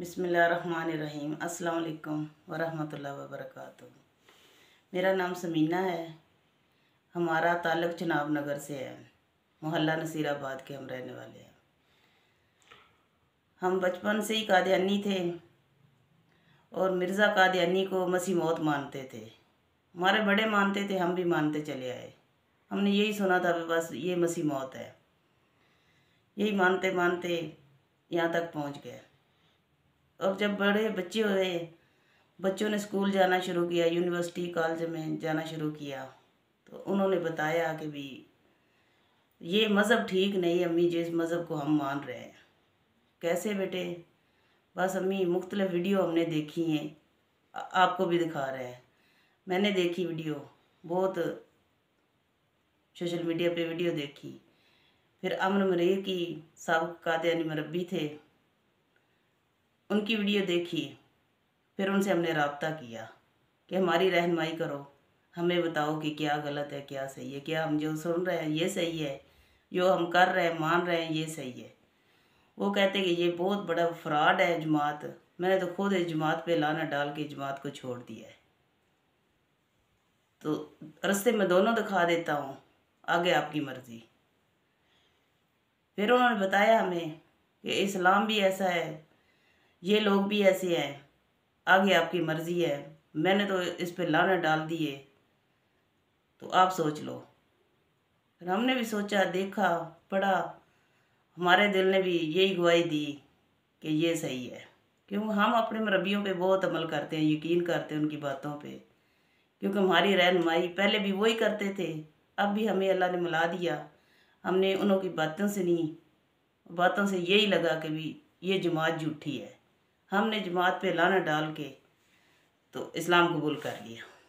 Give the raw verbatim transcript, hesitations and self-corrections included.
बिस्मिल्लाहिर्रहमानिर्रहीम। अस्सलाम वालेकुम वरहमतुल्लाहि वबरकातुहू। मेरा नाम समीना है। हमारा ताल्लुक़ चनाब नगर से है। मोहल्ला नसीराबाद के हम रहने वाले हैं। हम बचपन से ही कादियानी थे और मिर्ज़ा कादियानी को मसीह मौत मानते थे। हमारे बड़े मानते थे, हम भी मानते चले आए। हमने यही सुना था कि बस ये मसीह मौत है। यही मानते मानते यहाँ तक पहुँच गए। और जब बड़े बच्चे हुए, बच्चों ने स्कूल जाना शुरू किया, यूनिवर्सिटी कॉलेज में जाना शुरू किया, तो उन्होंने बताया कि भी ये मज़हब ठीक नहीं अम्मी, जिस मज़हब को हम मान रहे हैं। कैसे बेटे? बस अम्मी मुख्तलिफ वीडियो हमने देखी हैं, आपको भी दिखा रहे हैं। मैंने देखी वीडियो, बहुत सोशल मीडिया पे वीडियो देखी। फिर अमन मरीर की साबिक़ कादियानी मुरब्बी थे, उनकी वीडियो देखी। फिर उनसे हमने रब्ता किया कि हमारी रहनुमाई करो, हमें बताओ कि क्या गलत है, क्या सही है, क्या हम जो सुन रहे हैं ये सही है, जो हम कर रहे हैं मान रहे हैं ये सही है। वो कहते कि ये बहुत बड़ा फ्रॉड है जमात। मैंने तो खुद इस जमात पे लाना डाल के जमात को छोड़ दिया है। तो रास्ते में दोनों दिखा देता हूँ, आगे आपकी मर्ज़ी। फिर उन्होंने बताया हमें कि इस्लाम भी ऐसा है, ये लोग भी ऐसे हैं, आगे आपकी मर्ज़ी है। मैंने तो इस पे लाना डाल दिए, तो आप सोच लो। फिर हमने भी सोचा, देखा, पढ़ा। हमारे दिल ने भी यही गवाही दी कि ये सही है, क्योंकि हम अपने मरबियों पे बहुत अमल करते हैं, यकीन करते हैं उनकी बातों पे, क्योंकि हमारी रहनुमाई पहले भी वही करते थे, अब भी हमें अल्लाह ने मिला दिया। हमने उन्हों की बातों से नहीं, बातों से यही लगा कि भी ये जमात झूठी है। हमने जमात पे लाना डाल के तो इस्लाम कबूल कर लिया।